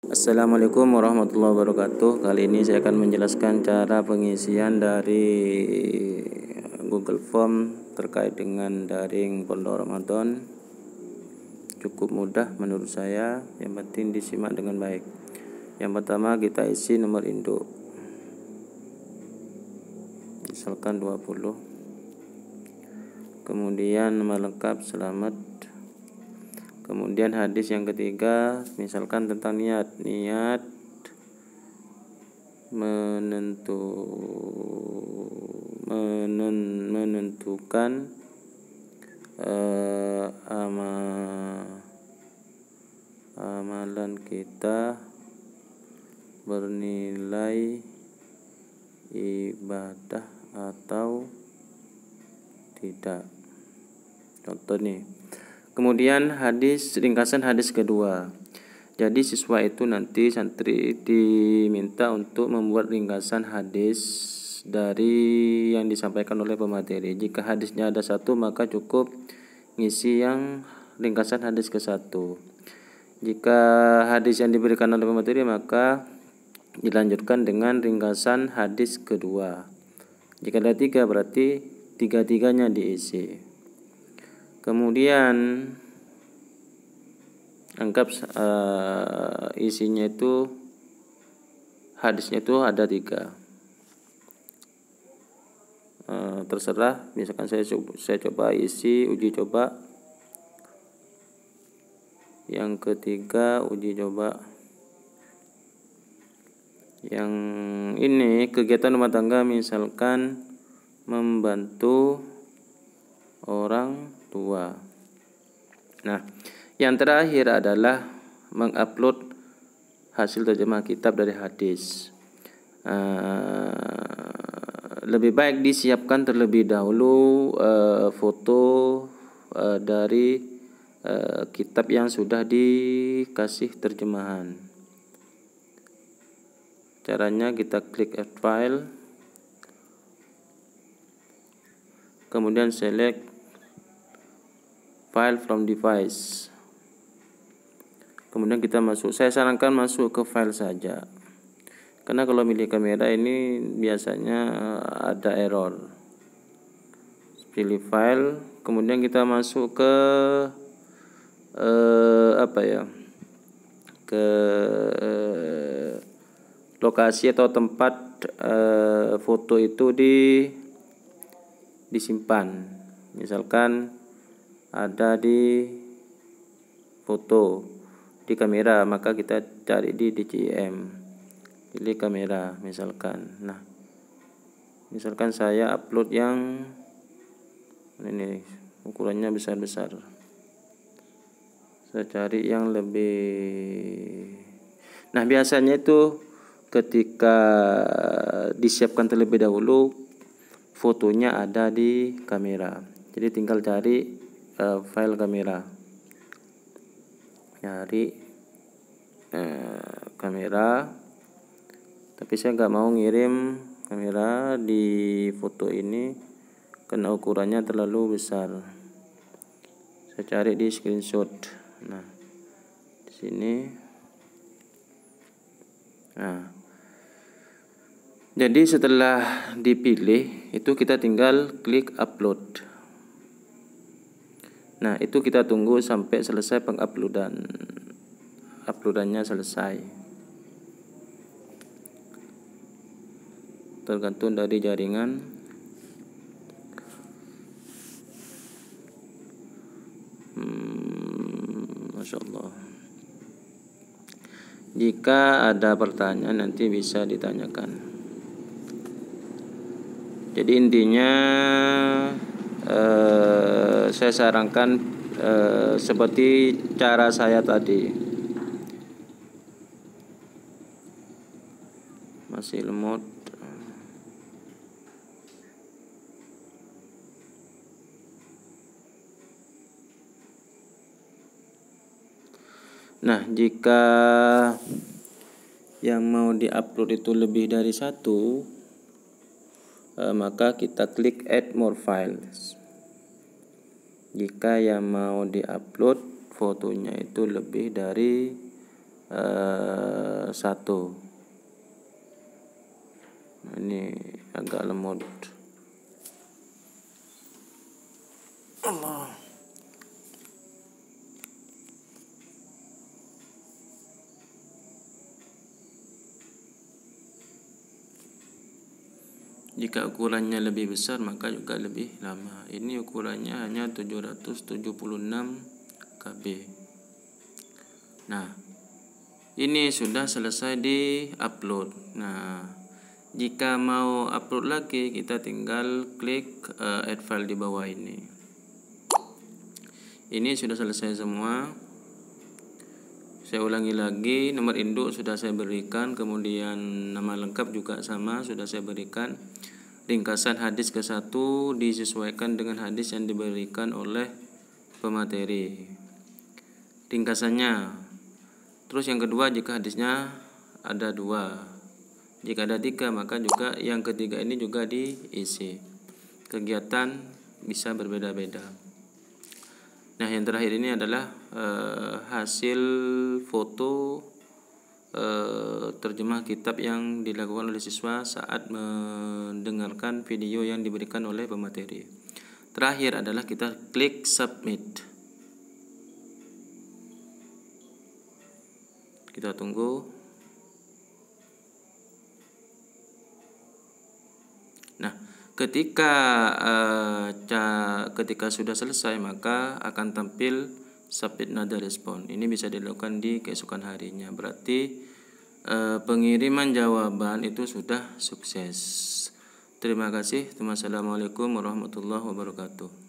Assalamualaikum warahmatullahi wabarakatuh. Kali ini saya akan menjelaskan cara pengisian dari Google Form terkait dengan daring Pondok Ramadan. Cukup mudah menurut saya, yang penting disimak dengan baik. Yang pertama kita isi nomor induk, misalkan 20. Kemudian nama lengkap selamat. Kemudian hadis yang ketiga, misalkan tentang niat menentukan amalan kita bernilai ibadah atau tidak. Contoh nih. Kemudian ringkasan hadis kedua. Jadi siswa itu nanti santri diminta untuk membuat ringkasan hadis dari yang disampaikan oleh pemateri. Jika hadisnya ada satu, maka cukup ngisi yang ringkasan hadis ke satu. Jika hadis yang diberikan oleh pemateri, maka dilanjutkan dengan ringkasan hadis kedua. Jika ada tiga, berarti tiga-tiganya diisi. Kemudian anggap isinya itu hadisnya itu ada tiga. Terserah, misalkan saya coba isi uji coba. Yang ketiga uji coba. Yang ini kegiatan rumah tangga, misalkan membantu orang tua. Nah, yang terakhir adalah mengupload hasil terjemah kitab dari hadis. Lebih baik disiapkan terlebih dahulu foto dari kitab yang sudah dikasih terjemahan. Caranya kita klik add file, kemudian select file from device. Kemudian kita masuk. Saya sarankan masuk ke file saja, karena kalau milih kamera ini biasanya ada error. Pilih file, kemudian kita masuk ke ke lokasi atau tempat foto itu disimpan. Misalkan ada di foto di kamera, maka kita cari di DCM, pilih kamera misalkan. Nah, misalkan saya upload yang ini ukurannya besar-besar, saya cari yang lebih. Nah, biasanya itu ketika disiapkan terlebih dahulu, fotonya ada di kamera, jadi tinggal cari file kamera, nyari kamera. Tapi saya nggak mau ngirim kamera di foto ini karena ukurannya terlalu besar. Saya cari di screenshot. Nah, di sini. Nah, jadi setelah dipilih itu kita tinggal klik upload. Nah, itu kita tunggu sampai selesai uploadannya selesai. Tergantung dari jaringan. Masya Allah. Jika ada pertanyaan nanti bisa ditanyakan. Jadi intinya saya sarankan seperti cara saya tadi. Masih lemot. Nah, jika yang mau diupload itu lebih dari satu, maka kita klik add more files. Jika yang mau diupload fotonya itu lebih dari Ini agak lemot. Allah. Jika ukurannya lebih besar maka juga lebih lama. Ini ukurannya hanya 776 KB. Nah, ini sudah selesai di-upload. Nah, jika mau upload lagi kita tinggal klik add file di bawah ini. Ini sudah selesai semua. Saya ulangi lagi, nomor induk sudah saya berikan, kemudian nama lengkap juga sama sudah saya berikan. Ringkasan hadis ke-1 disesuaikan dengan hadis yang diberikan oleh pemateri. Ringkasannya. Terus yang kedua, jika hadisnya ada 2. Jika ada 3 maka juga yang ketiga ini juga diisi. Kegiatan bisa berbeda-beda. Nah, yang terakhir ini adalah hasil foto terjemah kitab yang dilakukan oleh siswa saat mendengarkan video yang diberikan oleh pemateri. Terakhir adalah kita klik submit. Kita tunggu. Nah, ketika sudah selesai maka akan tampil submit nada respon. Ini bisa dilakukan di keesokan harinya. Berarti pengiriman jawaban itu sudah sukses. Terima kasih. Assalamualaikum warahmatullahi wabarakatuh.